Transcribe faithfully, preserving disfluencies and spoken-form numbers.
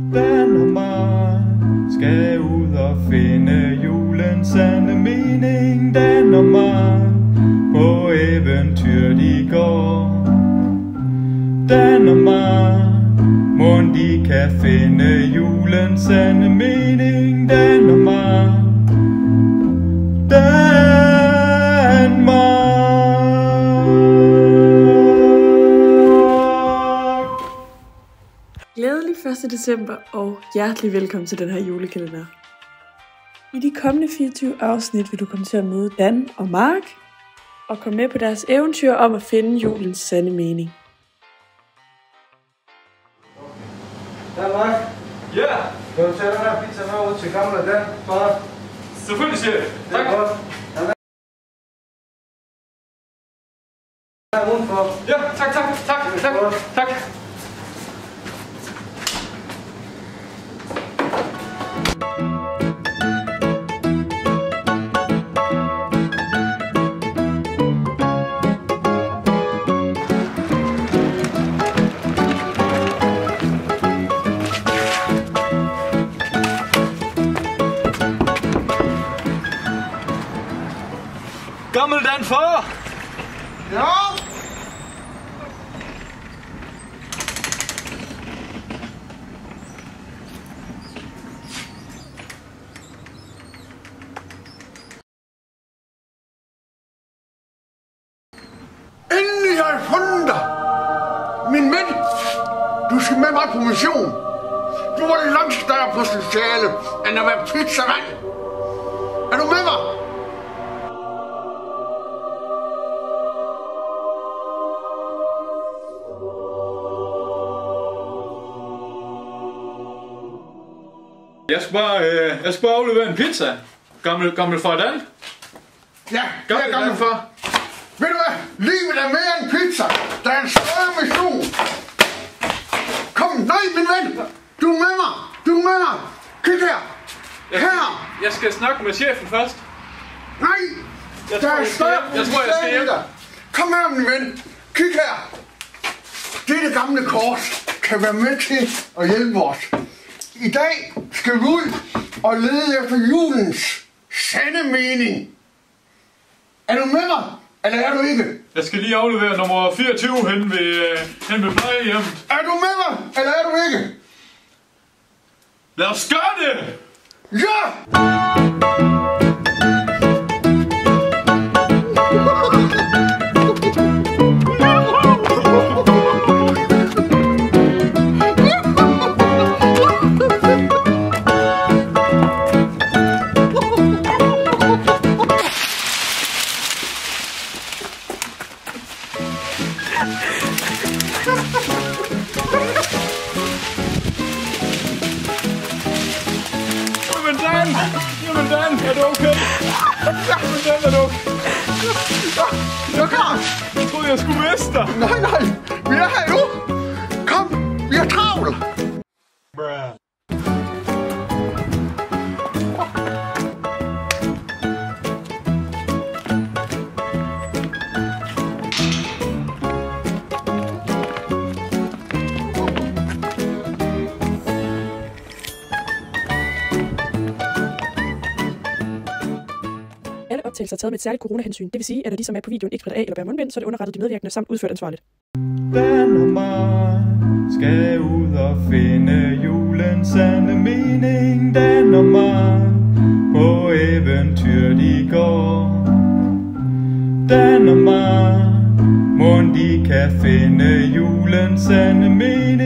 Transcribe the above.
Dan og Mark skal ud og finde julens sande mening. Dan og Mark på eventyr de går. Dan og Mark, mon de kan finde julens sande mening. Dan og Mark, Danmark. Glædelig første december og hjertelig velkommen til den her julekalender. I de kommende fireogtyve afsnit vil du komme til at møde Dan og Mark og komme med på deres eventyr om at finde julens sande mening. Dan, Mark. Ja! Kan du tage den her pizza med ud til gamle Dan, far? Selvfølgelig, chef. Det er Tak. godt. Han er udenfor. Ja, tak, tak, tak, tak, tak. Gammel Dan far! Ja? Endelig har jeg fundet dig! Min ven, du skal med mig på mission. Du har langt større potentiale, end at være pizzamand. Er du med mig? Jeg skal bare, øh, jeg skal bare aflevere en pizza. Gammel, gammel far Dan. Ja, Gammel det er gammel Dan. far. Ved du hvad? Livet er mere end pizza. Der er en større mission. Kom, nej, min ven. Du er med mig. Du er med mig. Kig her. Jeg, Her. jeg skal snakke med chefen først. Nej. Jeg Der tror, er jeg skal større hjem. Jeg tror, jeg skal hjem. potentiale. Kom her, min ven. Kig her. Dette gamle kort kan være med til at hjælpe os. I dag skal vi ud og lede efter julens sande mening. Er du med mig, eller er du ikke? Jeg skal lige aflevere nummer fireogtyve hen ved, øh, hen ved plejehjemmet. Er du med mig, eller er du ikke? Lad os gøre det! Ja! Jamen Dan! Jamen Dan, er du okay? Jamen Dan, er du okay? Jeg er klar! Jeg troede, jeg skulle miste dig. Nej, nej, vi er her nu! Kom, vi er travlt! Alle optagelser er taget med et særligt coronahensyn. Det vil sige, at når de, som er på videoen, ikke spritter af eller bærer mundbind, så er det underrettet de medvirkende samt udført ansvarligt. Dan og Mark skal ud og finde julens sande mening. Dan og Mark på eventyr de går. Dan og Mark, mon de kan finde julens sande mening.